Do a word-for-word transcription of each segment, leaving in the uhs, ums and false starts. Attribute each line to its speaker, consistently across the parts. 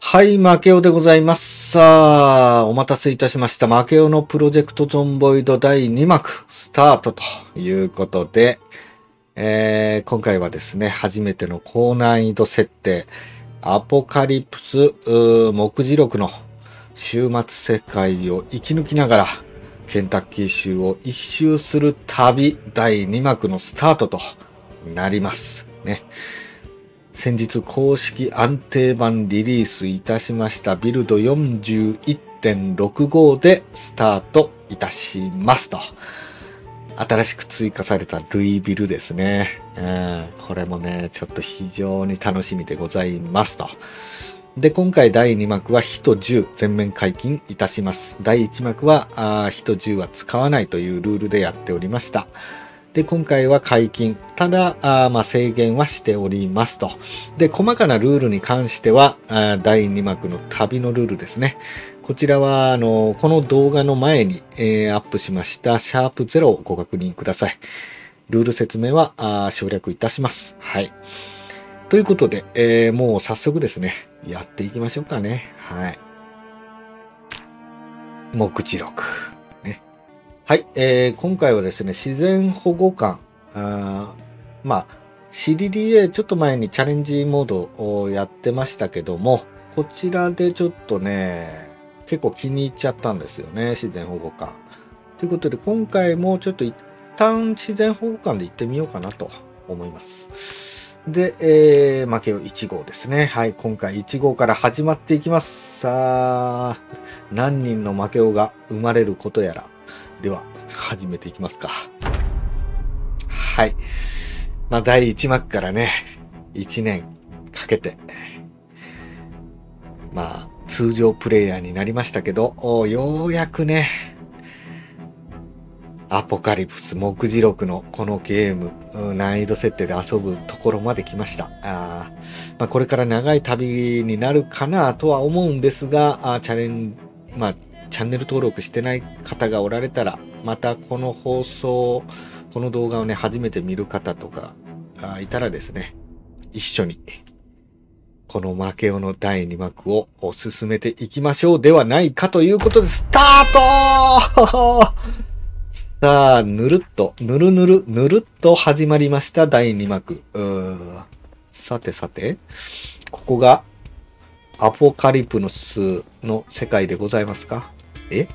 Speaker 1: はい、マケオでございます。さあ、お待たせいたしました。マケオのプロジェクトゾンボイドだいに幕スタートということで、えー、今回はですね、初めての高難易度設定、アポカリプス目次録の終末世界を生き抜きながら、ケンタッキー州を一周する旅だいに幕のスタートとなりますね。先日公式安定版リリースいたしましたビルド よんじゅういってんろくご でスタートいたしますと。新しく追加されたルイビルですね。うん、これもね、ちょっと非常に楽しみでございますと。で、今回だいに幕は火と銃全面解禁いたします。だいいち幕はあ火と銃は使わないというルールでやっておりました。で、今回は解禁。ただ、あまあ制限はしておりますと。で、細かなルールに関しては、あだいに幕の旅のルールですね。こちらは、あの、この動画の前に、えー、アップしました、シャープゼロをご確認ください。ルール説明はあ省略いたします。はい。ということで、えー、もう早速ですね、やっていきましょうかね。はい。目次録。はい、えー、今回はですね、自然保護官、あまあ、シーディーディーエー ちょっと前にチャレンジモードをやってましたけども、こちらでちょっとね、結構気に入っちゃったんですよね、自然保護官。ということで、今回もちょっと一旦自然保護官で行ってみようかなと思います。で、えー、負けよいち号ですね。はい、今回いち号から始まっていきます。さあ、何人の負けよが生まれることやら。では始めていきますか。はい。まあだいいち幕からね、いちねんかけて、まあ通常プレイヤーになりましたけど、ようやくね、アポカリプス目次録のこのゲーム、難易度設定で遊ぶところまで来ました。あまあ、これから長い旅になるかなとは思うんですが、あチャレンまあチャンネル登録してない方がおられたら、またこの放送、この動画をね、初めて見る方とかいたらですね、一緒に、このマケオのだいに幕を進めていきましょうではないかということで、スタートさあ、ぬるっと、ぬるぬる、ぬるっと始まりましただいに幕。うーさてさて、ここが、アポカリプスの世界でございますか？え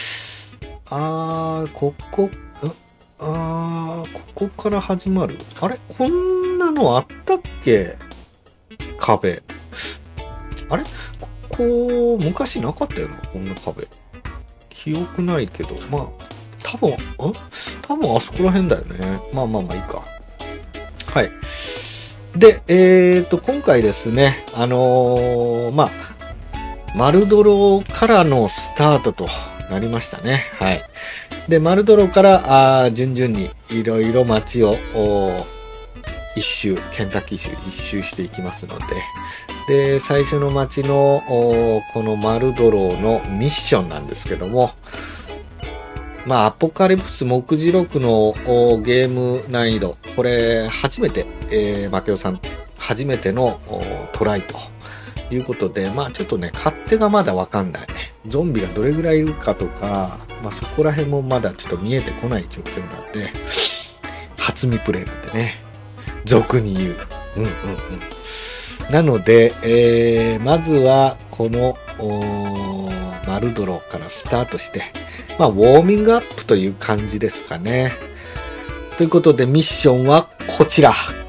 Speaker 1: あー、ここ、あー、ここから始まる。あれこんなのあったっけ？壁。あれここ、昔なかったよな、こんな壁。記憶ないけど、まあ、多分、ん多分あそこら辺だよね。まあまあまあいいか。はい。で、えっと、今回ですね、あのー、まあ、マルドロからのスタートとなりましたね。はい。で、マルドロから、あ順々にいろいろ街を一周、ケンタッキー州一周していきますので、で、最初の街のこのマルドロのミッションなんですけども、まあ、アポカリプス目次録のゲーム難易度、これ、初めて、えー、マケオさん、初めてのトライということで、まあ、ちょっとね、勝手がまだわかんない。ゾンビがどれぐらいいるかとか、まあ、そこら辺もまだちょっと見えてこない状況なんで、初見プレイなんでね、俗に言う。うんうんうん。なので、えー、まずは、この、マルドロからスタートして、まあ、ウォーミングアップという感じですかね。ということで、ミッションはこちら。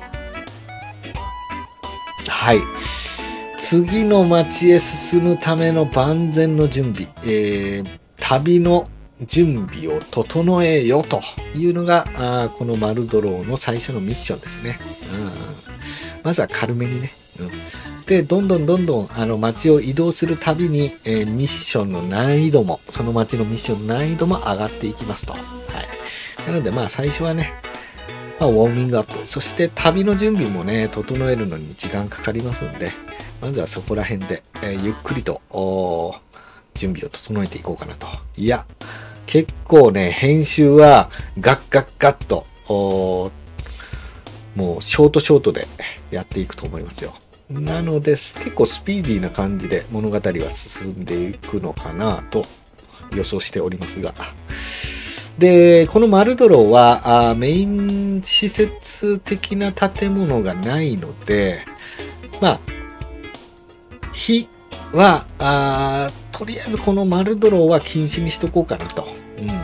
Speaker 1: はい。次の街へ進むための万全の準備。えー、旅の準備を整えよというのが、あこのマルドローの最初のミッションですね。うん、まずは軽めにね。うんで、どんどんどんどんあの街を移動するたびに、えー、ミッションの難易度も、その街のミッションの難易度も上がっていきますと。はい。なのでまあ最初はね、まあ、ウォーミングアップ、そして旅の準備もね、整えるのに時間かかりますんで、まずはそこら辺で、えー、ゆっくりと準備を整えていこうかなと。いや、結構ね、編集はガッガッガッと、もうショートショートでやっていくと思いますよ。 なので結構スピーディーな感じで物語は進んでいくのかなと予想しておりますが、でこのマルドロはあメイン施設的な建物がないので、まあ火はあとりあえずこのマルドロは禁止にしとこうかなと。うん、はい。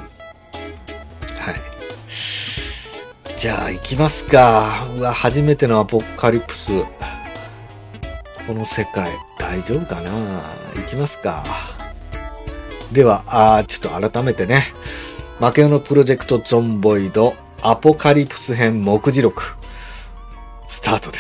Speaker 1: じゃあ行きますか。うわ、初めてのアポカリプス。この世界大丈夫かな。行きますか。ではあちょっと改めてね、負けのプロジェクトゾンボイドアポカリプス編目次録スタートです。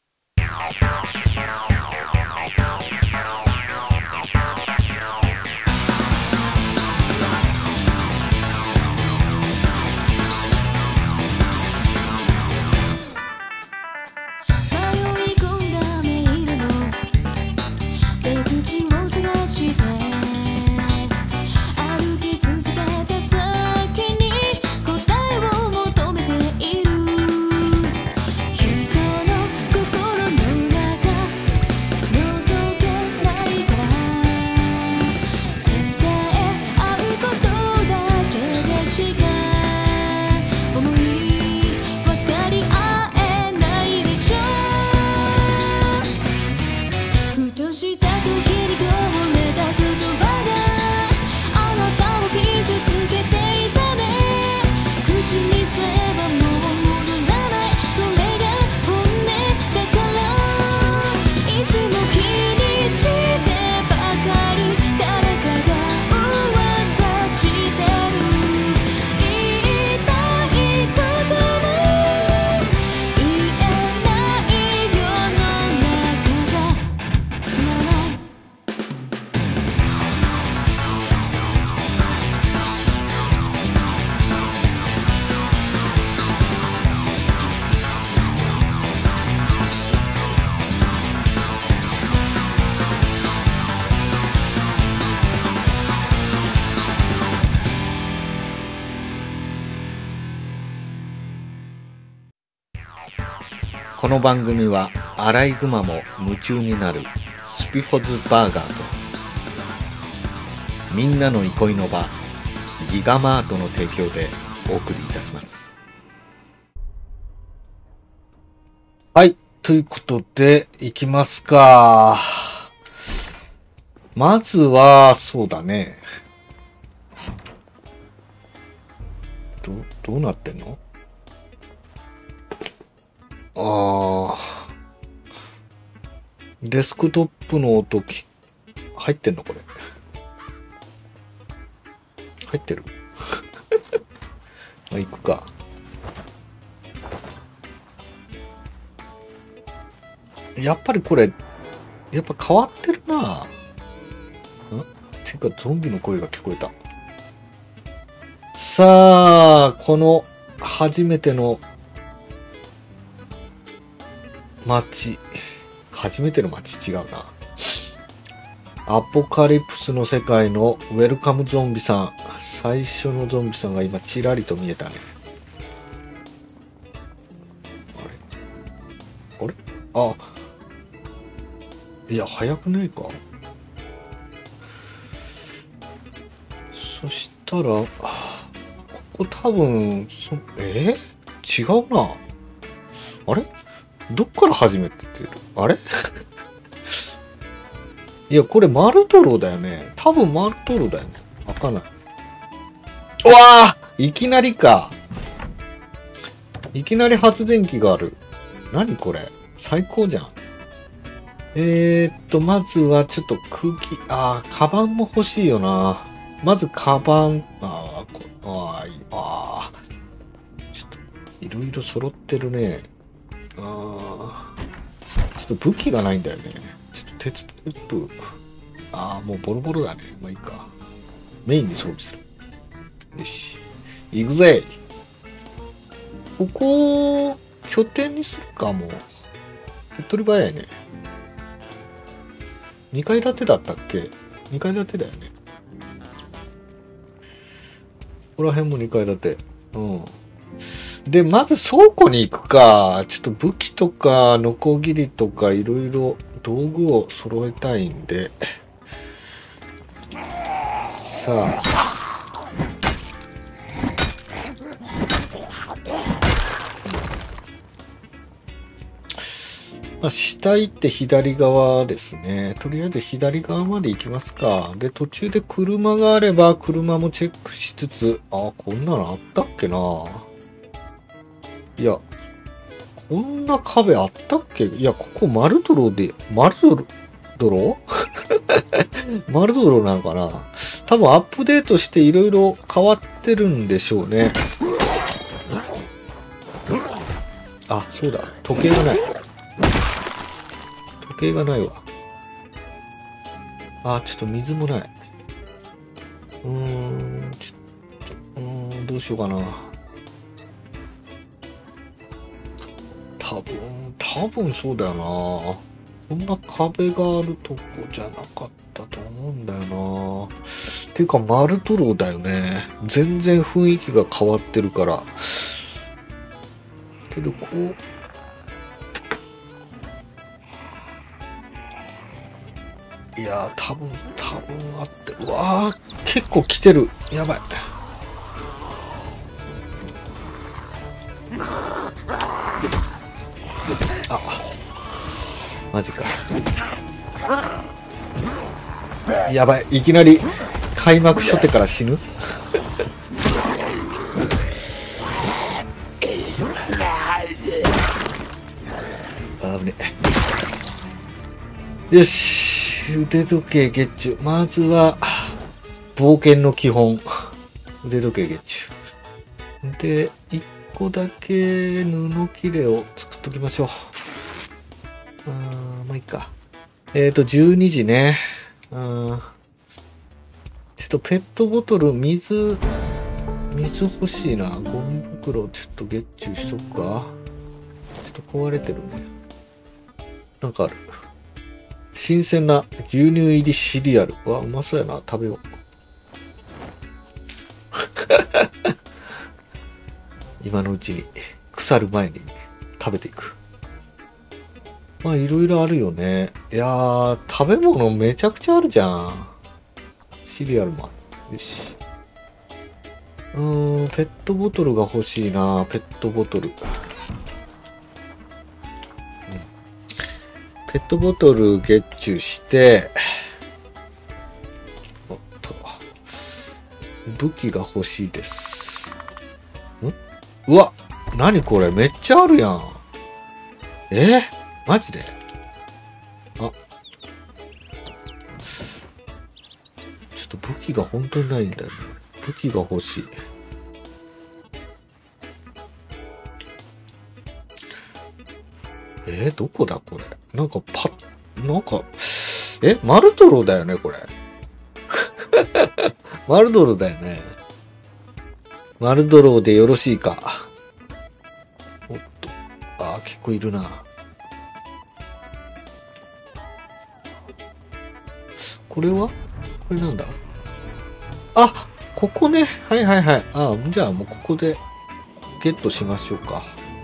Speaker 1: この番組はアライグマも夢中になるスピフォズバーガーとみんなの憩いの場ギガマートの提供でお送りいたします。はい、ということでいきますか。まずはそうだね、どどうなってんの。ああ、デスクトップの音き入ってんのこれ。入ってるまあ行くか。やっぱりこれやっぱ変わってるな。んていうかゾンビの声が聞こえた。さあこの初めての街、初めての街違うな。アポカリプスの世界のウェルカムゾンビさん、最初のゾンビさんが今ちらりと見えたね。あれあれあ、いや早くないか。そしたらここ多分そえー、違うな。あれどっから始めてってる。あれいやこれマルトロだよね。多分マルトロだよね。わかんない。うわあ、いきなりか。いきなり発電機がある。何これ最高じゃん。えー、っとまずはちょっと空気、ああカバンも欲しいよな。まずカバン、あーこあーあーちょっといろいろ揃ってるね。あーちょっと武器がないんだよね。ちょっと鉄パイプ、ああもうボロボロだね。まあいいか。メインに装備する。よし行くぜ。ここを拠点にするか。もう手っ取り早いね。にかい建てだったっけ。にかい建てだよね。ここら辺もにかい建て。うんで、まず倉庫に行くか。ちょっと武器とか、ノコギリとか、いろいろ道具を揃えたいんで。さあ。まあ、下行って左側ですね。とりあえず左側まで行きますか。で、途中で車があれば、車もチェックしつつ、あ、こんなのあったっけな。いや、こんな壁あったっけ。いや、ここマルドロで、マルドロ、ドロマルドロなのかな。多分アップデートしていろいろ変わってるんでしょうね。あ、そうだ。時計がない。時計がないわ。あ、ちょっと水もない。うーん、ちょっと、うーん、どうしようかな。多分、多分そうだよな。こんな壁があるとこじゃなかったと思うんだよな。っていうか、マルトローだよね。全然雰囲気が変わってるから。けど、こう、いやー、多分、多分あって、うわー、結構来てる。やばい。あ、マジか。やばい。いきなり開幕初手から死ぬ。あぶね。よし。腕時計月中。まずは、冒険の基本。腕時計月中。で、一個だけ布切れを作っときましょう。あー、まあいいか。えっと、じゅうにじね。うん。ちょっとペットボトル、水、水欲しいな。ゴミ袋ちょっと月中しとくか。ちょっと壊れてるね。なんかある。新鮮な牛乳入りシリアル。わ、うまそうやな。食べよう。今のうちに、腐る前に食べていく。まあ、いろいろあるよね。いやー、食べ物めちゃくちゃあるじゃん。シリアルもある。よし。うーん、ペットボトルが欲しいな。ペットボトル。うん、ペットボトルゲッチュして、おっと。武器が欲しいです。ん？うわ、何これめっちゃあるやん。えー、マジで？あ。ちょっと武器が本当にないんだよね。武器が欲しい。えー、どこだこれ。なんかパッ、なんか、え、マルトロだよねこれ。マルドロだよね。マルドロでよろしいか。おっと。ああ、結構いるな。これはこれなんだ。あ、ここね。はいはいはい。ああ、じゃあもうここでゲットしましょうか。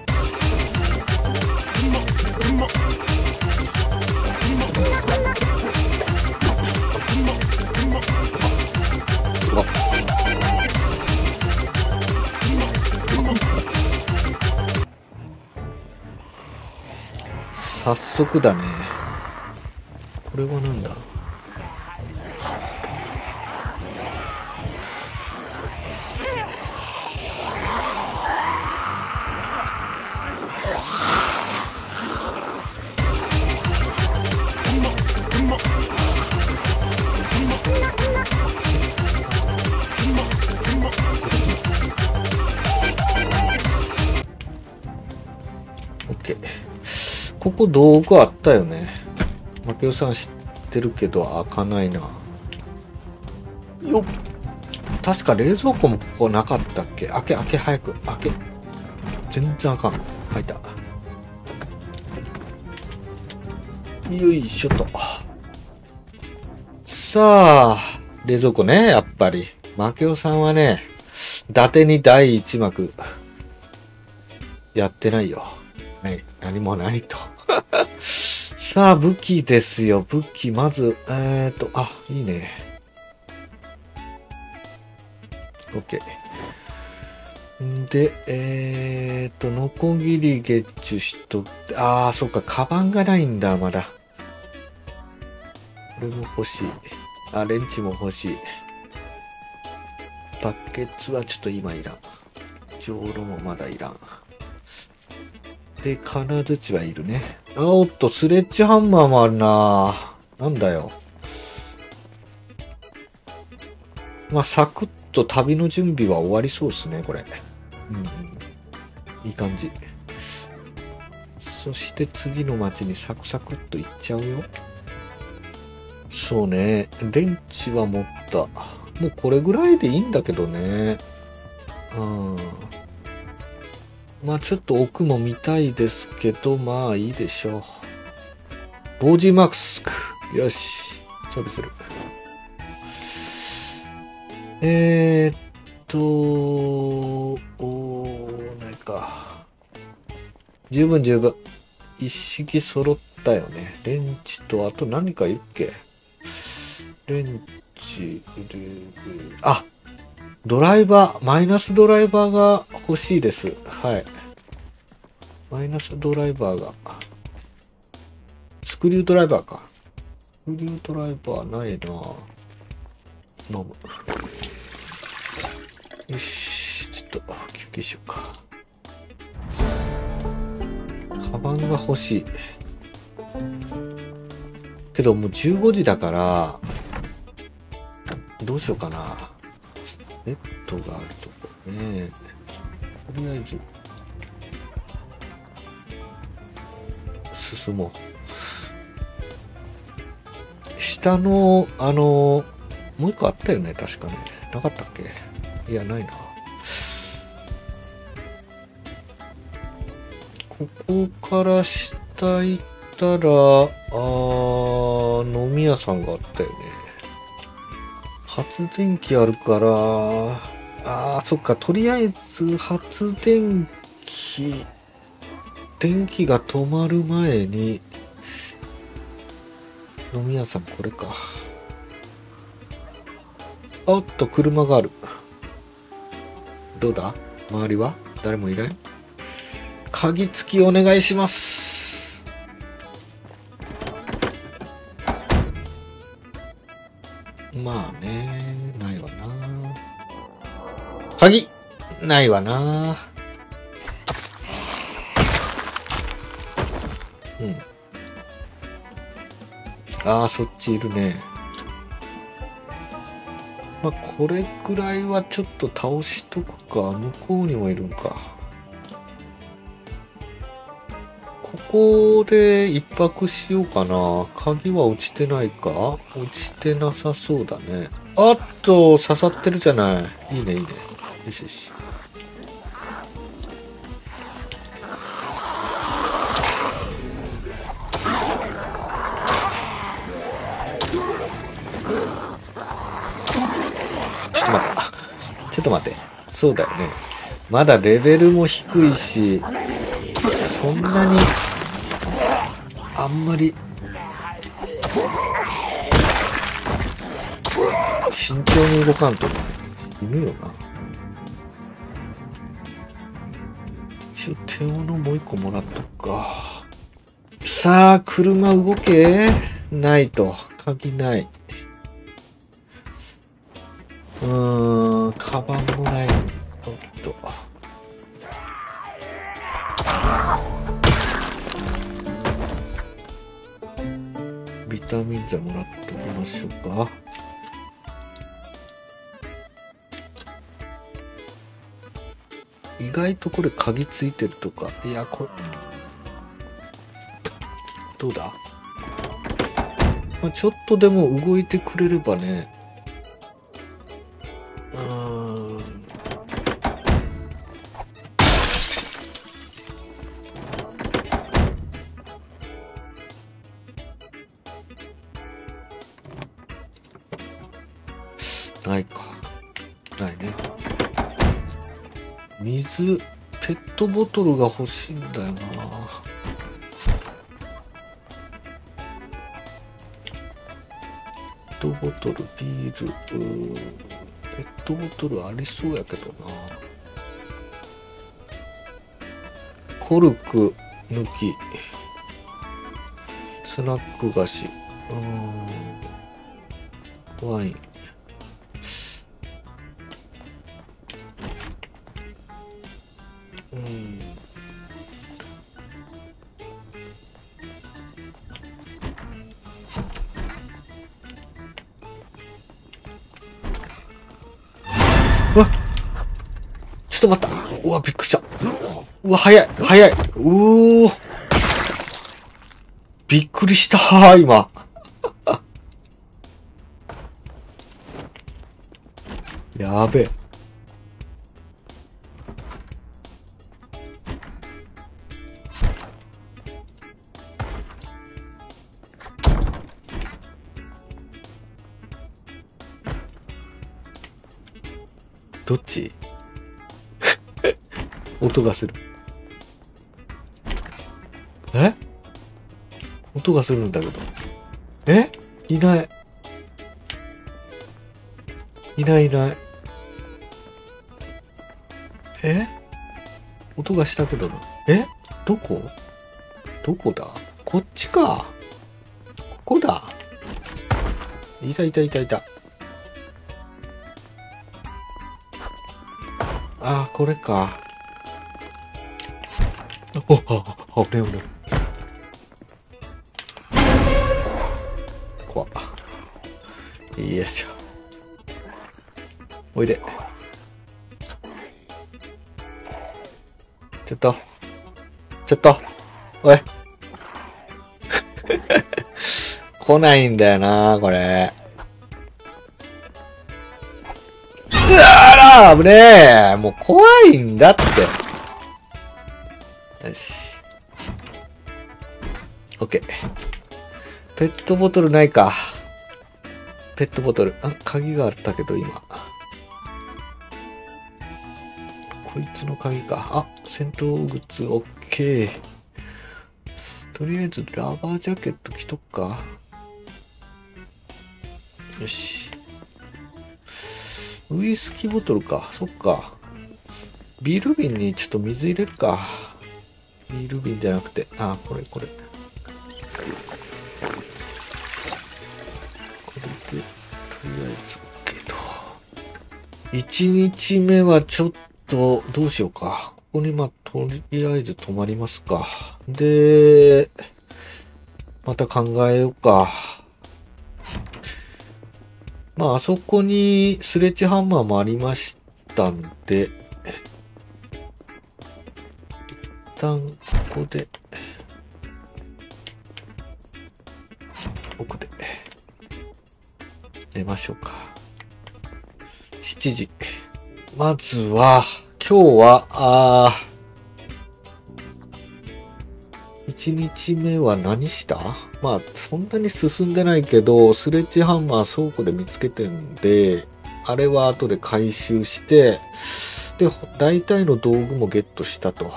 Speaker 1: 早速だね。これはなんだ。OK。ここ道具あったよね。マケオさん知ってるけど開かないな。よっ。確か冷蔵庫もここなかったっけ。開け開け早く開け。全然開かん。開いた。よいしょと。さあ、冷蔵庫ね、やっぱり。マケオさんはね、伊達に第一幕。 やってないよ。はい、何もないと。さあ、武器ですよ。武器、まず、えーと、あ、いいね。OK。で、えーと、ノコギリゲッチュしと、あー、そっか、カバンがないんだ、まだ。これも欲しい。あ、レンチも欲しい。バケツはちょっと今いらん。じょうろもまだいらん。で、金槌はいるね。あおっと、スレッジハンマーもあるな。なんだよ。まあ、サクッと旅の準備は終わりそうですね、これ。うんうん。いい感じ。そして次の町にサクサクっと行っちゃうよ。そうね。レンチは持った。もうこれぐらいでいいんだけどね。うん。まあちょっと奥も見たいですけど、まあいいでしょう。ボージーマスク。よし。装備する。えー、っと、おー、ないか。十分十分。一式揃ったよね。レンチと、あと何かいるっけ？レンチ、あ、ドライバー、マイナスドライバーが欲しいです。はい。マイナスドライバーが。スクリュードライバーか。スクリュードライバーないな。飲む。よし、ちょっと休憩しようか。カバンが欲しい。けどもうじゅうごじだから、どうしようかな。ベッドがあるとこね。とりあえず、進もう。下の、あの、もう一個あったよね、確かに。なかったっけ？いや、ないな。ここから下行ったら、あー、飲み屋さんがあったよね。発電機あるから、あー、そっか、とりあえず発電機、電気が止まる前に、飲み屋さんこれか。おっと、車がある。どうだ？周りは誰もいない？鍵付きお願いします。まあね、ないわな。鍵ないわな。うん。ああ、そっちいるね。まあ、これくらいはちょっと倒しとくか。向こうにもいるんか。ここで一泊しようかな。鍵は落ちてないか？落ちてなさそうだね。あっと、刺さってるじゃない。いいね、いいね。よしよし。ちょっと待った。ちょっと待って。そうだよね。まだレベルも低いし、そんなに、あんまり、慎重に動かんと死ぬよな。一応手斧もう一個もらっとくか。さあ、車動けないと。鍵ない。うーん、カバンもない。おっと。ビタミン剤もらっときましょうか。意外とこれ鍵ついてるとか。いや、これ、どうだ？まあ、ちょっとでも動いてくれればね。うーん。ないか。ないね。水、 ペットボトルが欲しいんだよな。ペットボトル、ビール、ペットボトルありそうやけどな。コルク抜き、スナック菓子、うーん、ワイン。うん。うわ、ちょっと待った。うわ、びっくりした。うわ、早い、早い。うー。びっくりしたー、今。やべえ。どっち？音がする。え？音がするんだけど。え？いない。いないいない。え？音がしたけどな。え？どこ？どこだ？こっちか。ここだ。いたいたいたいた。あ、これか。お、あ、あ、危ね危ね。怖っ。よいしょ。おいで。ちょっと。ちょっと。おい。来ないんだよな、これ。うわーら、危ねえ。もう怖いんだって。よし。オッケー。ペットボトルないか。ペットボトル。あ、鍵があったけど、今。こいつの鍵か。あ、戦闘靴、オッケー。とりあえず、ラバージャケット着とくか。よし。ウイスキーボトルか。そっか。ビール瓶にちょっと水入れるか。ビール瓶じゃなくて。あ、これこれ。これで、とりあえず OK と。いちにちめはちょっと、どうしようか。ここにまあ、とりあえず泊まりますか。で、また考えようか。まあ、あそこにスレッジハンマーもありましたんで、一旦ここで、奥で寝ましょうか。しちじ。まずは、今日は、あー、いちにちめは何した？まあ、そんなに進んでないけど、スレッジハンマー倉庫で見つけてんで、あれは後で回収して、で、大体の道具もゲットしたと。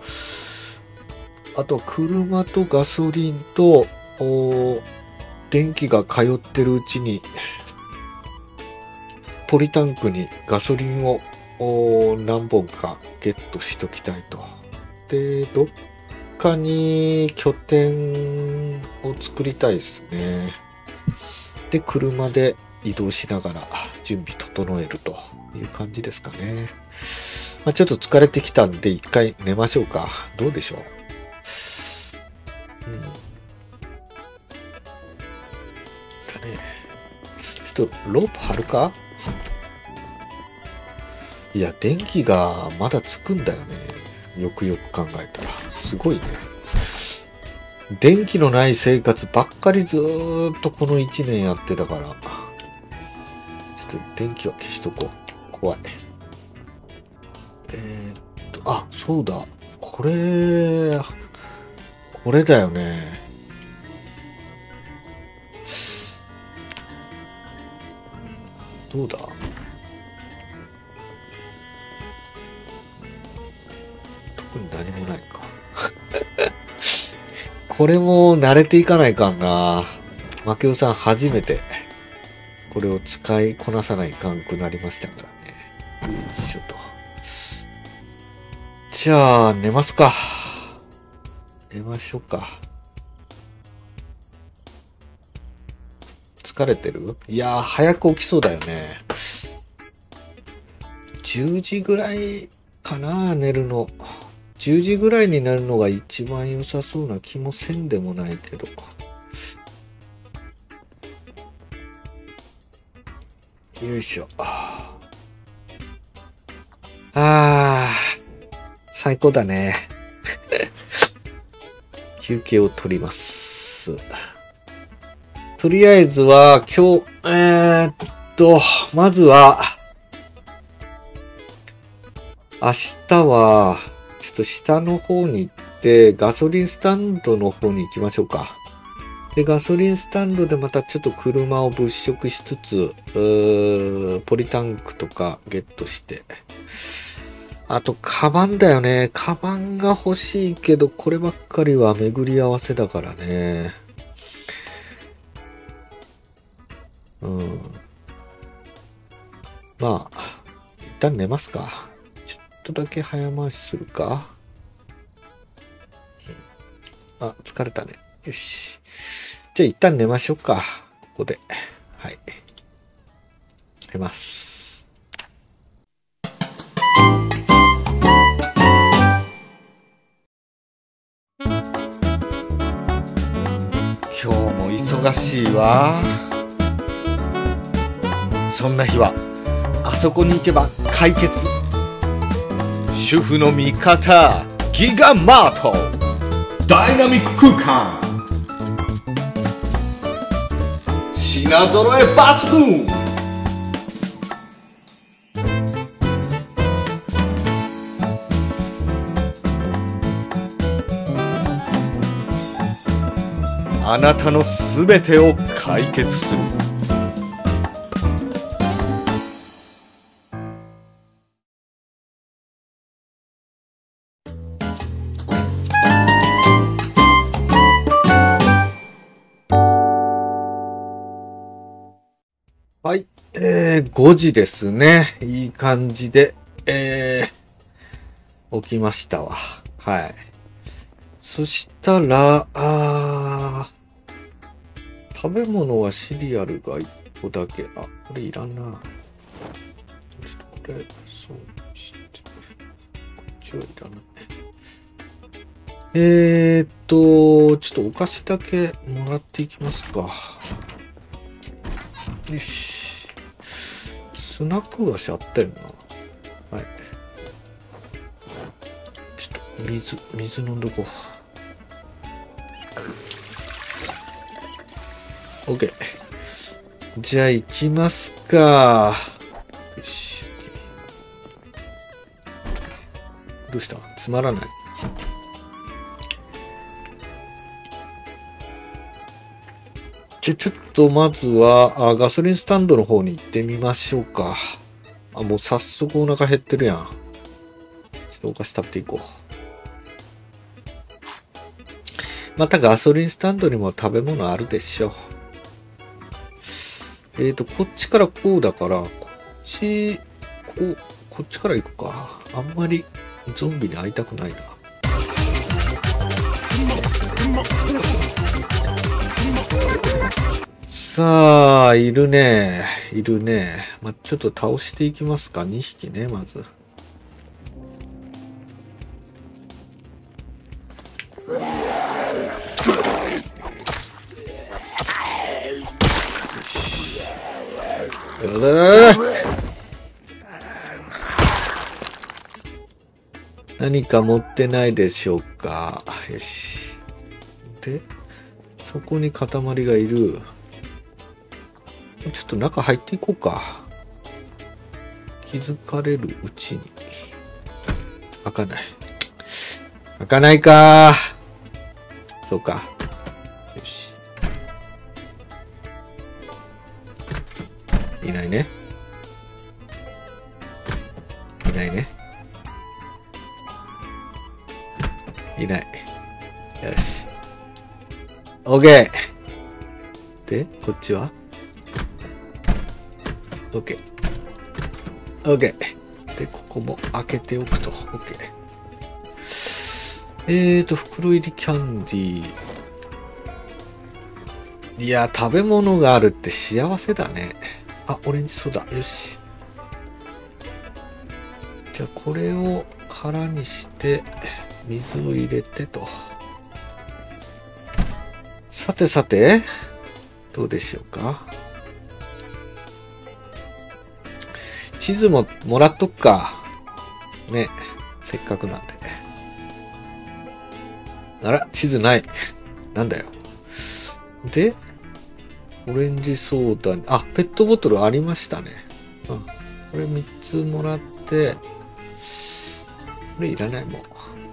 Speaker 1: あと、車とガソリンと、電気が通ってるうちに、ポリタンクにガソリンを何本かゲットしときたいと。で、どっかに拠点を作りたいですね。で、車で移動しながら準備整えるという感じですかね。まあ、ちょっと疲れてきたんで一回寝ましょうか。どうでしょう。うん。だね。ちょっとロープ張るか？いや、電気がまだつくんだよね。よくよく考えたら。すごいね。電気のない生活ばっかりずーっとこのいちねんやってたから。ちょっと電気は消しとこう。怖い。えー、っと、あ、そうだ。これ、これだよね。どうだ？ 特に何もないか。これも慣れていかないかんな。マケオさん初めてこれを使いこなさないかんくなりましたからね。よいしょと。じゃあ寝ますか。寝ましょうか。疲れてる？いやー早く起きそうだよね。じゅうじぐらいかな、寝るの。じゅうじぐらいになるのが一番良さそうな気もせんでもないけど。よいしょ。ああ、最高だね。休憩を取ります。とりあえずは今日、えー、っと、まずは、明日は、ちょっと下の方に行って、ガソリンスタンドの方に行きましょうか。で、ガソリンスタンドでまたちょっと車を物色しつつ、うーポリタンクとかゲットして。あと、カバンだよね。カバンが欲しいけど、こればっかりは巡り合わせだからね。うん。まあ、一旦寝ますか。ちょっとだけ早回しするか。あ、疲れたね。よし。じゃあ一旦寝ましょうか。ここで。はい。寝ます。今日も忙しいわ。そんな日は、あそこに行けば解決。主婦の味方、ギガマート。ダイナミック空間。品揃え抜群。あなたのすべてを解決する。はい、えー、ごじですね。いい感じで、えー、起きましたわ。はい。そしたら、あー、食べ物はシリアルがいっこだけ。あ、これいらんな。ちょっとこれ、そうして、こっちはいらない。えーっと、ちょっとお菓子だけもらっていきますか。よし。スナック菓子あったよな。はい。ちょっと水、水飲んどこう。OK。じゃあ行きますか。よし。どうした？つまらない。じゃ、ちょっとまずはあ、ガソリンスタンドの方に行ってみましょうか。あ、もう早速お腹減ってるやん。ちょっとお菓子食べていこう。またガソリンスタンドにも食べ物あるでしょ。えーと、こっちからこうだから、こっち、こう、こっちから行くか。あんまりゾンビに会いたくないな。さあ、いるね。いるね。まあ、ちょっと倒していきますか。にひきね、まず。よだ何か持ってないでしょうか。よし。で、そこに塊がいる。ちょっと中入っていこうか。気づかれるうちに。開かない。開かないか。そうか。よし。いないね。いないね。 いない。よし。OK。で、こっちは ?OK。OK。で、ここも開けておくと。OK。えーと、袋入りキャンディー。いや、食べ物があるって幸せだね。あ、オレンジソーダ。よし。じゃあ、これを空にして、水を入れてと。さてさて、どうでしょうか。地図ももらっとくか。ね。せっかくなんで。あら、地図ない。なんだよ。で、オレンジソーダ、あ、ペットボトルありましたね。うん。これみっつもらって、これいらないもん。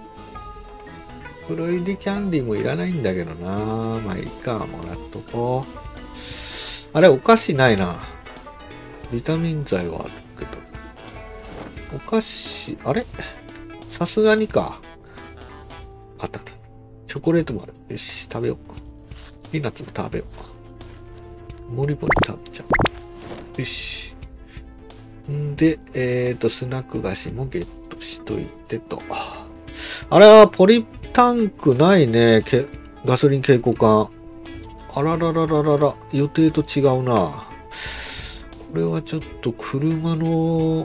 Speaker 1: 黒入りキャンディーもいらないんだけどな。まあいいか、もらっとこう。あれ、お菓子ないな。ビタミン剤はあるけど。お菓子、あれさすがにか。あったあった。チョコレートもある。よし、食べよう。ピーナッツも食べよう。もりもり食べちゃう。よし。んで、えっと、スナック菓子もゲットしといてと。あれは、ポリタンクないね。けガソリン携行缶。あらららららら。予定と違うな。これはちょっと車の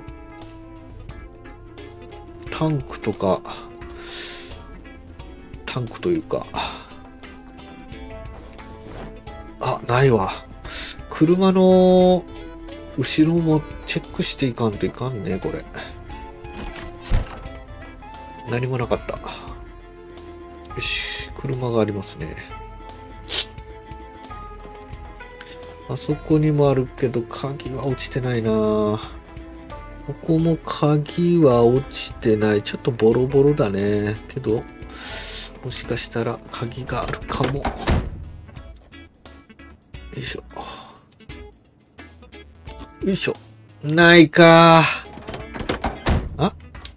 Speaker 1: タンクとか、タンクというか、あ、ないわ。車の後ろもチェックしていかんといかんね、これ。何もなかった。よし、車がありますね。あそこにもあるけど、鍵は落ちてないな。ここも鍵は落ちてない。ちょっとボロボロだね。けど、もしかしたら鍵があるかも。よいしょ。よいしょ。ないか。あ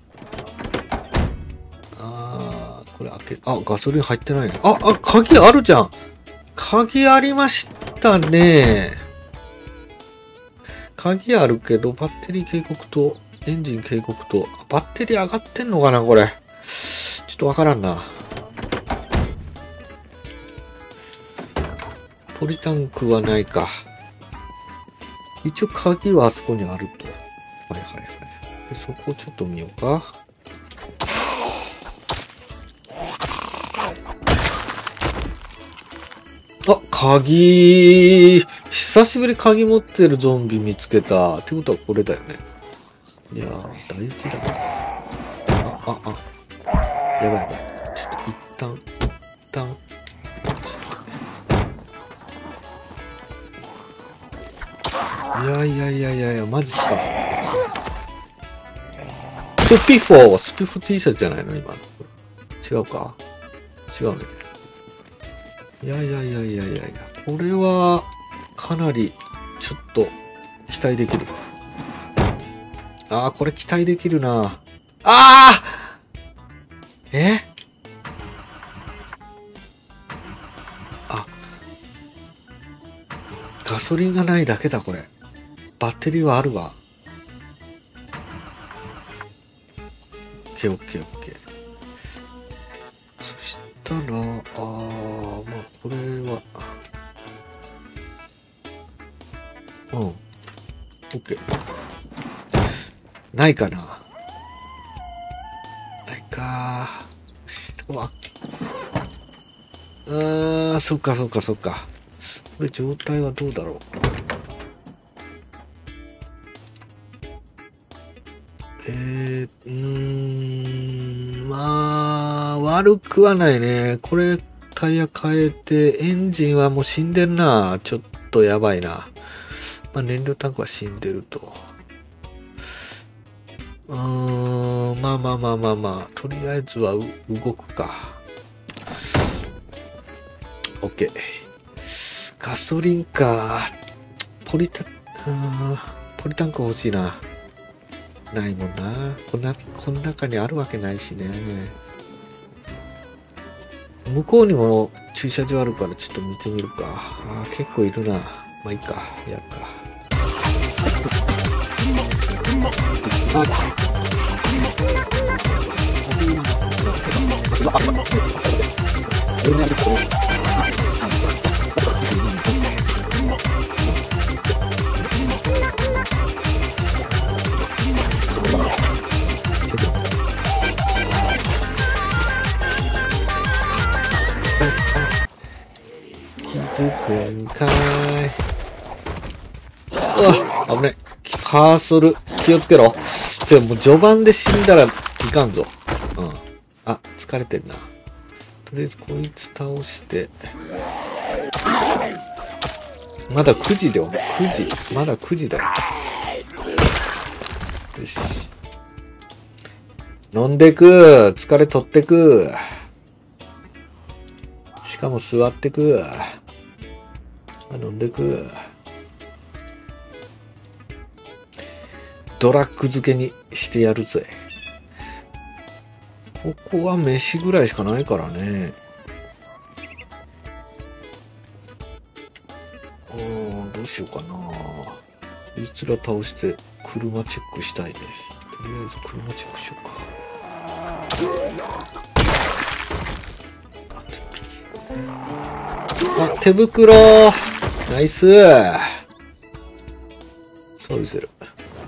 Speaker 1: あー、これ開け、あ、ガソリン入ってないね。あ、あ、鍵あるじゃん。鍵ありましたね。鍵あるけど、バッテリー警告と、エンジン警告と、バッテリー上がってんのかな、これ。ちょっとわからんな。ポリタンクはないか。一応鍵はあそこにあると。はいはいはい。でそこをちょっと見ようか。あ、鍵。久しぶり鍵持ってるゾンビ見つけた。ってことはこれだよね。いやー、大事だな。あ、あ、あ。やばいやばい。ちょっと一旦、一旦、いやいやいやいやいや、マジっすか。スピフォー、スピフォ T シャツじゃないの今の。違うか違うね。いやいやいやいやいやいや、これは、かなり、ちょっと、期待できる。ああ、これ期待できるな。ああえあ、ガソリンがないだけだ、これ。バッテリーはあるわ。オッケーオッケーオッケー。そしたら、ああ、まあ、これは、うん。オッケー。ないかな。ないか。後ろは。うーん、そっかそっかそっか。これ状態はどうだろう。えー、うーん、まあ、悪くはないね。これ、タイヤ変えて、エンジンはもう死んでんな。ちょっとやばいな。まあ、燃料タンクは死んでると。うーん、まあまあまあまあまあ、とりあえずは動くか。OK。ガソリンか。ポリタ、ポリタンク欲しいな。ないもんな。こんな、この中にあるわけないしね。 向こうにも駐車場あるからちょっと見てみるか。あー結構いるな。まあいいか。やるか。気づくんかーい。うわ、危ない。カーソル、気をつけろ。ちょ、もう序盤で死んだらいかんぞ。うん。あ、疲れてるな。とりあえずこいつ倒して。まだくじだよ。くじ。まだくじだよ。よし。飲んでく。疲れ取ってく。しかも座ってく。飲んでく。ドラッグ漬けにしてやるぜ。ここは飯ぐらいしかないからね。うん、どうしようかな。こいつら倒して車チェックしたいね。とりあえず車チェックしようか。あ、手袋ナイス装備する。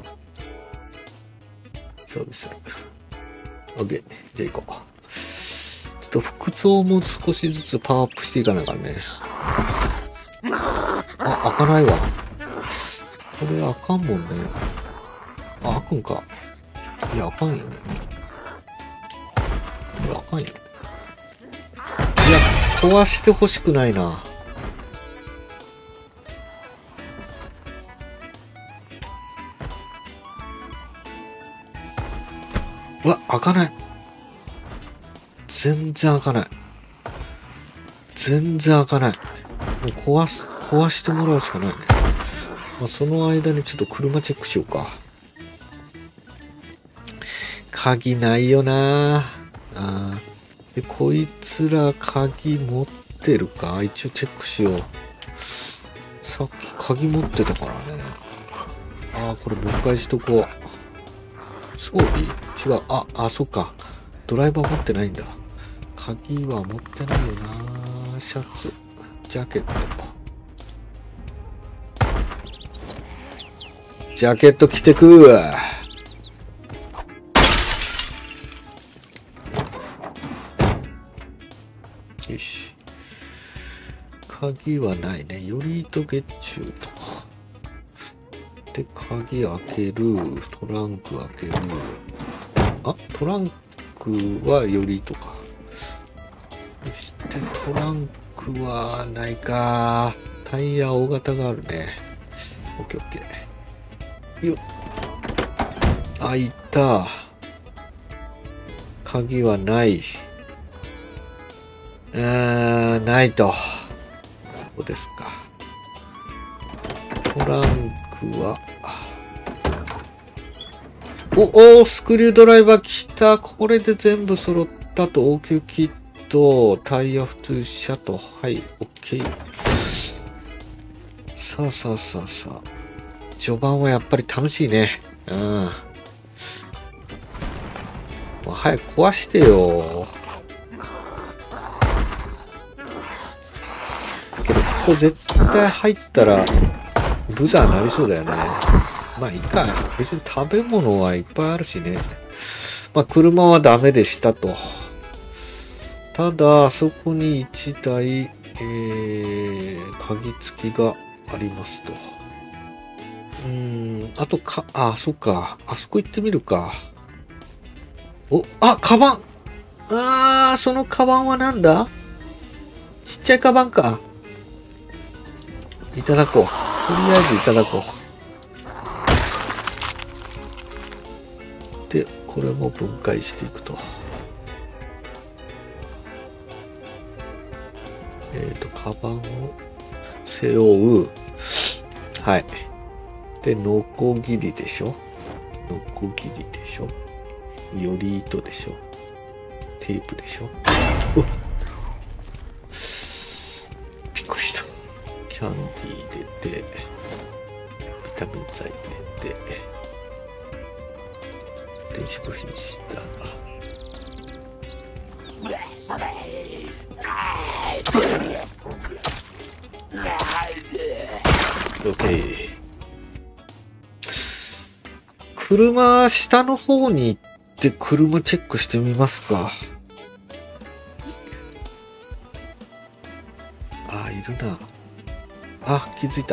Speaker 1: 装備する。OK。じゃあ行こう。ちょっと服装も少しずつパワーアップしていかないからね。あ、開かないわ。これ開かんもんね。あ、開くんか。いや、開かんよね。これ開かんよね。いや、壊してほしくないな。うわ、開かない。全然開かない。全然開かない。もう壊す、壊してもらうしかないね。まあ、その間にちょっと車チェックしようか。鍵ないよなあ。で、こいつら鍵持ってるか一応チェックしよう。さっき鍵持ってたからね。ああ、これ分解しとこう。装備違う。あ、あ、そっか。ドライバー持ってないんだ。鍵は持ってないよな。シャツ、ジャケット。ジャケット着てく。よし。鍵はないね。よりと月中と。で、鍵開ける。トランク開ける。あ、トランクはよりとか。そしてトランクはないか。タイヤ大型があるね。オッケーオッケー。よっ。あ、いった。鍵はない。うーん、ないと。そうですか。トランクは。お、お、スクリュードライバー来た。これで全部揃ったと。応急キット、タイヤ普通車と。はい、オッケー。さあさあさあさあ。序盤はやっぱり楽しいね。うん。もう早く壊してよ。けど、ここ絶対入ったら、ブザーになりそうだよね。まあいいか。別に食べ物はいっぱいあるしね。まあ車はダメでしたと。ただ、あそこにいちだい、えー、鍵付きがありますと。うーん、あとか、あ、そっか。あそこ行ってみるか。お、あ、カバン。あー、そのカバンはなんだ？ちっちゃいカバンか。いただこう。とりあえずいただこう。で、これも分解していくと。えっと、カバンを背負う。はい。で、ノコギリでしょ。ノコギリでしょ。より糸でしょ。テープでしょ。 キャンディー入れて、ビタミン剤入れて、電子部品した。オッケー。車、下の方に行って車チェックしてみますか。あ、いるな。あ、気づいた。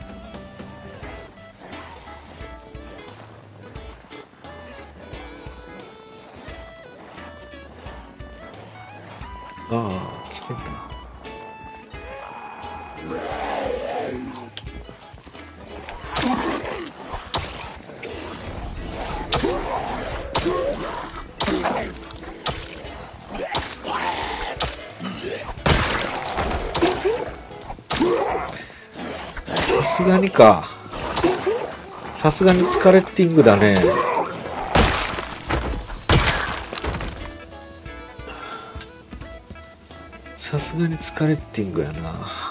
Speaker 1: ああ、来てんだ。さすがにか。さすがに疲れティングだね。さすがに疲れティングやな。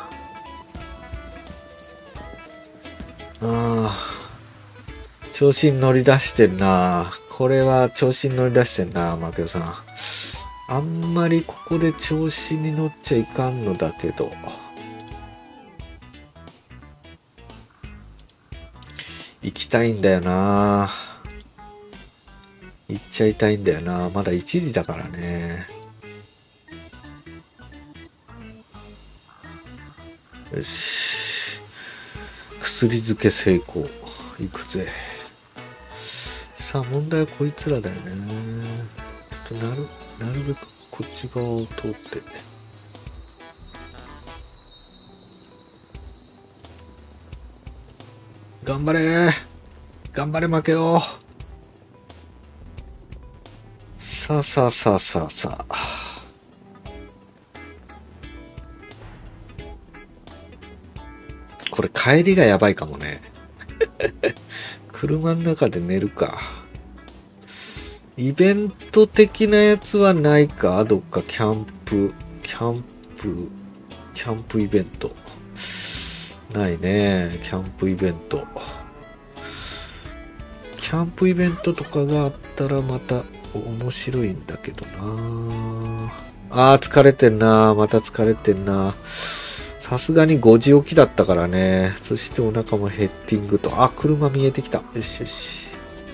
Speaker 1: ああ、調子に乗り出してんな。これは調子に乗り出してんな、マケオさん。あんまりここで調子に乗っちゃいかんのだけど。行きたいんだよな。行っちゃいたいんだよな。まだいちじだからね。よし。薬漬け成功。いくぜ。さあ、問題はこいつらだよね。ちょっとなる、なるべくこっち側を通って。頑張れ。頑張れ、負けよう。さあさあさあさあさあ。これ帰りがやばいかもね。車の中で寝るか。イベント的なやつはないか。どっかキャンプ、キャンプ、キャンプイベント。ないね。キャンプイベント。キャンプイベントとかがあったらまた面白いんだけどな。あー疲れてんな。また疲れてんな。さすがにごじ起きだったからね。そしてお腹もヘッティングと。あ、車見えてきた。よしよし。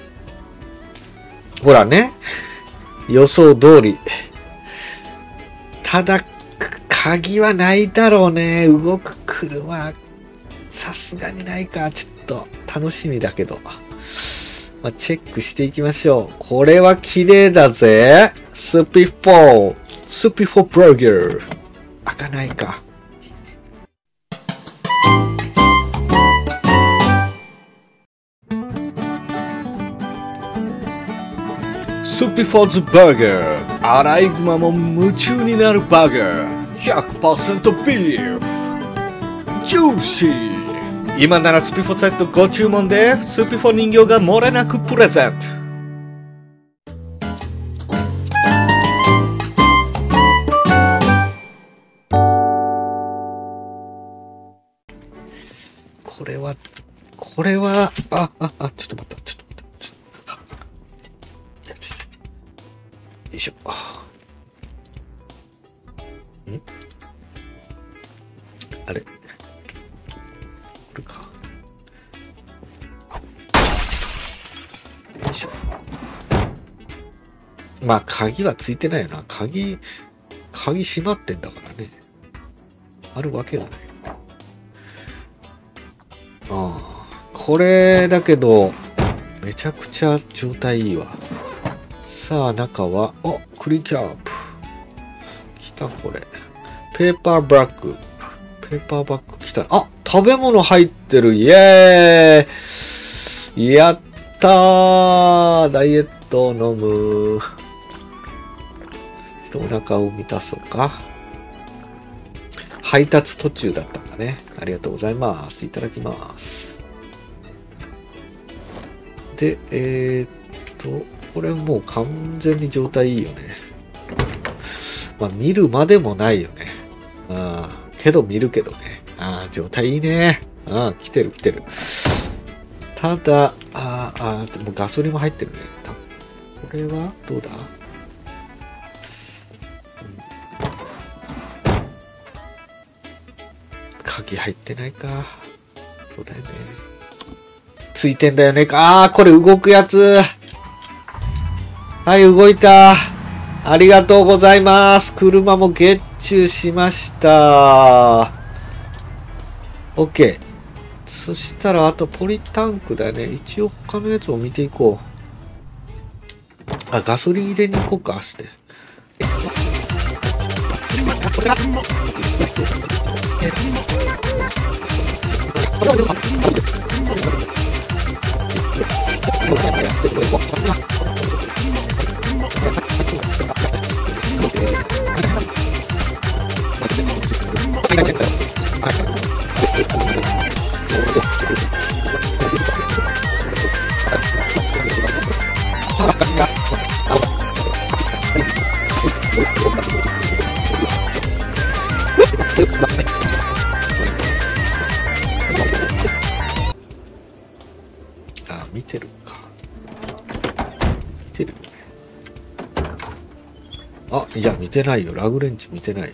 Speaker 1: ほらね。予想通り。ただ、鍵はないだろうね。動く車。さすがにないか。ちょっと楽しみだけど。まあ、チェックしていきましょう。これは綺麗だぜ。スピフォー。スピフォーバーガー。開かないか。スピフォーズバーガー。アライグマも夢中になるバーガー。ひゃくパーセント ビーフ。ジューシー。今ならスピフォセットご注文でスピフォ人形が漏れなくプレゼント。これはこれはあああちょっと待ったちょっと待ったちょっとよいしょ。んあれこれか。よいしょ。まあ鍵はついてないよな。鍵鍵閉まってんだからね。あるわけがない。ああこれだけどめちゃくちゃ状態いいわ。さあ中はおクリキャップ来た。これペーパーバッグペーパーバッグ来た。あ食べ物入ってる。イエーイやったー。ダイエットを飲む。ちょっとお腹を満たそうか。配達途中だったんだね。ありがとうございます。いただきます。で、えー、っと、これもう完全に状態いいよね。まあ見るまでもないよね。ああ、けど見るけどね。ああ、 状態いいね。ああ、来てる来てる。ただ、ああ、でもガソリンも入ってるね。これはどうだ、うん、鍵入ってないか。そうだよね。ついてんだよね。ああ、これ動くやつ。はい、動いた。ありがとうございます。車もゲッチューしました。OK。そしたら、あとポリタンクだね。一応他のやつを見ていこう。あ、ガソリン入れに行こうか、して。あ、見てるか。見てるよね。あ、いや、見てないよ。ラグレンチ見てないよ。よ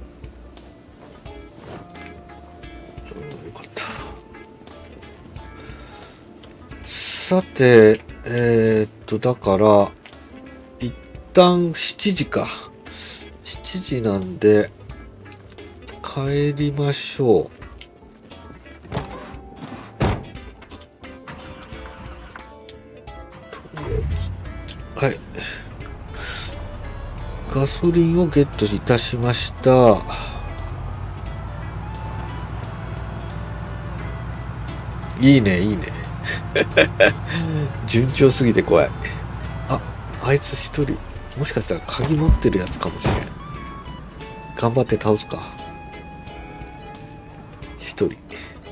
Speaker 1: かった。さて、えー、っと、だから、一旦しちじか。しちじなんで、帰りましょう。はい。ガソリンをゲットいたしました。いいね、いいね。順調すぎて怖い。あ、あいつ一人、もしかしたら鍵持ってるやつかもしれん。頑張って倒すか。一人。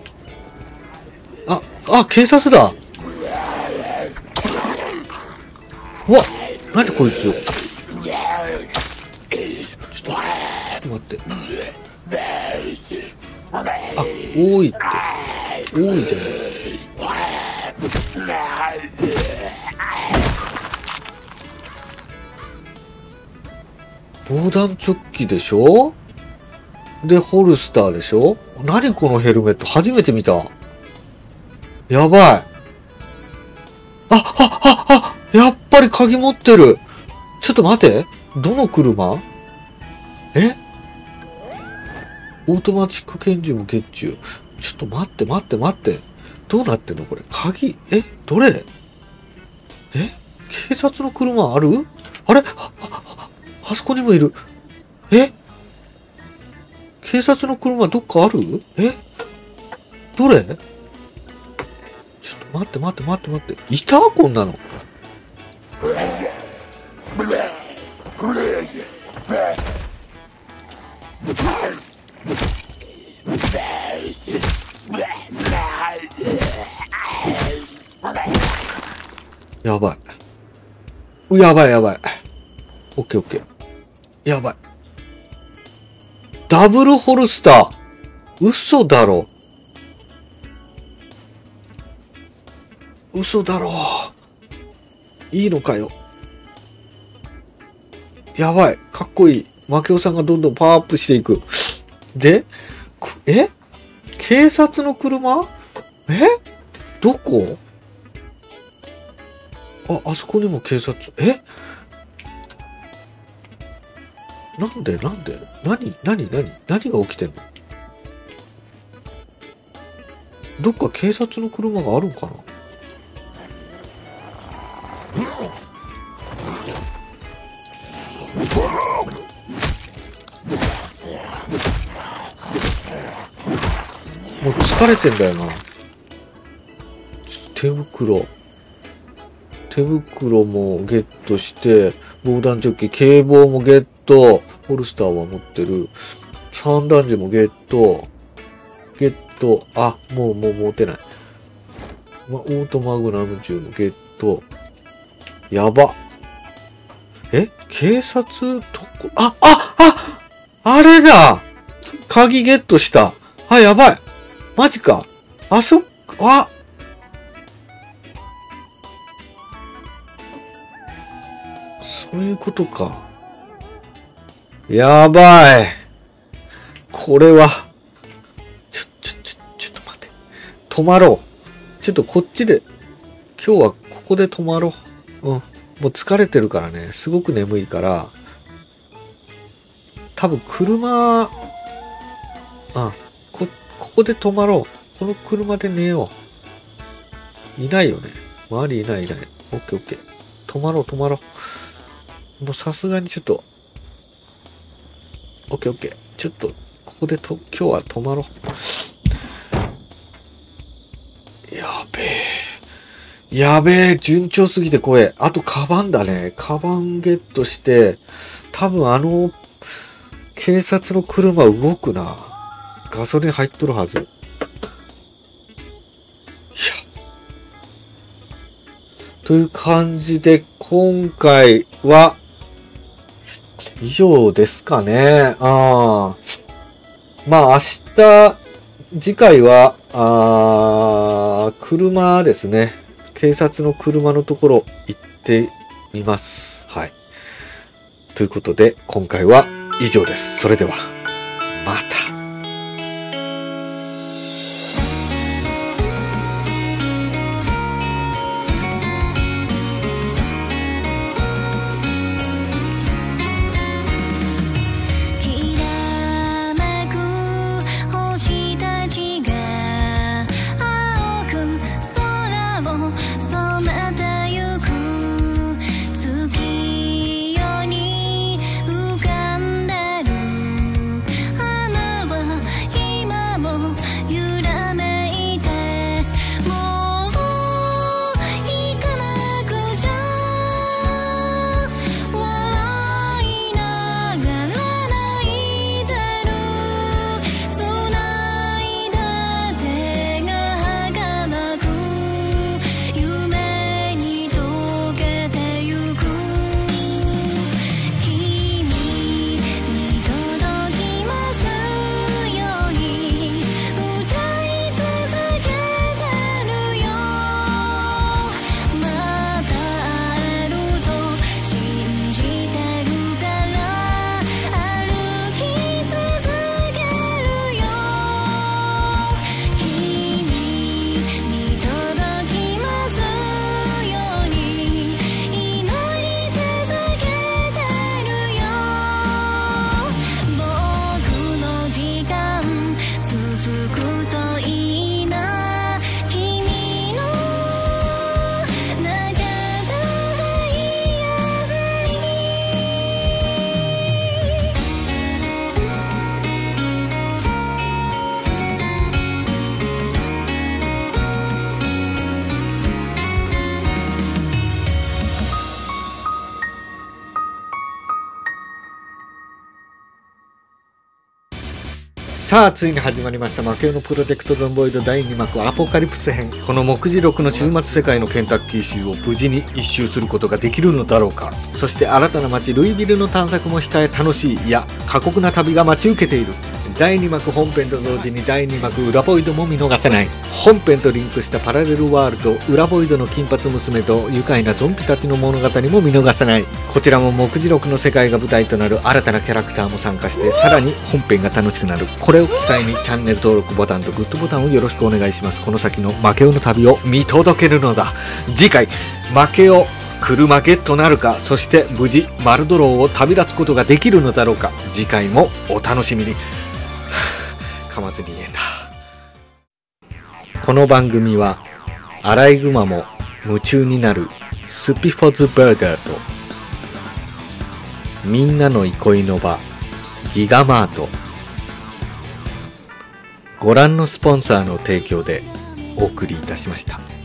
Speaker 1: あ、あ、警察だ。うわ、なにこいつ。ちょっと、ちょっと待って。あ、多いって。多いじゃない。防弾チョッキでしょ？で、ホルスターでしょ？何このヘルメット、初めて見た。やばい。あ、あ、あ、あ、やっぱり鍵持ってる。ちょっと待て。どの車？え？オートマチック拳銃もゲッチュ。ちょっと待って待って待って。どうなってんのこれ。鍵、え？どれ？え？警察の車ある？あれ？あ、あ、あそこにもいる。え？警察の車どっかある？え？どれ？ちょっと待って待って待って待って。いた？こんなの。やばい。やばいやばい。オッケーオッケー。やばい。ダブルホルスター。嘘だろ。嘘だろ。いいのかよ。やばい。かっこいい。マケオさんがどんどんパワーアップしていく。で、え？警察の車？え？どこ？あ、あそこにも警察。え？なんでなんで何何何何が起きてんの？どっか警察の車があるんかな？もう疲れてんだよな。手袋。手袋もゲットして、防弾チョッキ、警棒もゲット、ホルスターは持ってる。散弾銃もゲット。ゲット。あ、もうもう持てない。ま、オートマグナム銃もゲット。やば。え？警察、どこ？あ、あ、ああれだ！鍵ゲットした。あ、やばい。 マジか。あそ、あそういうことか。やばい。これは。ちょ、ちょ、ちょ、ちょっと待って。止まろう。ちょっとこっちで、今日はここで止まろう。うん。もう疲れてるからね。すごく眠いから。多分車、あ、こ、ここで止まろう。この車で寝よう。いないよね。周りいないいない。オッケーオッケー。止まろう止まろう。もうさすがにちょっと。オッケーオッケー。ちょっと、ここでと、今日は止まろう。やべえ。やべえ。順調すぎて怖え。あと、カバンだね。カバンゲットして、多分あの、警察の車動くな。ガソリン入っとるはず。いや。という感じで、今回は、以上ですかね。ああ。まあ、明日、次回は、あ車ですね。警察の車のところ行ってみます。はい。ということで、今回は以上です。それでは、また。さあ、ついに始まりました魔境のプロジェクトゾンボイドだいに幕アポカリプス編。この目次録の終末世界のケンタッキー州を無事に一周することができるのだろうか。そして新たな街ルイビルの探索も控え、楽しい、いや過酷な旅が待ち受けている。だいに幕本編と同時にだいに幕裏ボイドも見逃せない。本編とリンクしたパラレルワールド裏ボイドの金髪娘と愉快なゾンビたちの物語も見逃せない。こちらも目次録の世界が舞台となる新たなキャラクターも参加して、さらに本編が楽しくなる。これを機会にチャンネル登録ボタンとグッドボタンをよろしくお願いします。この先の負けおの旅を見届けるのだ。次回負けお車ゲットなるか、そして無事マルドローを旅立つことができるのだろうか。次回もお楽しみに。噛まずに言えた。この番組はアライグマも夢中になるスピフォズバーガーとみんなの憩いの場ギガマート、ご覧のスポンサーの提供でお送りいたしました。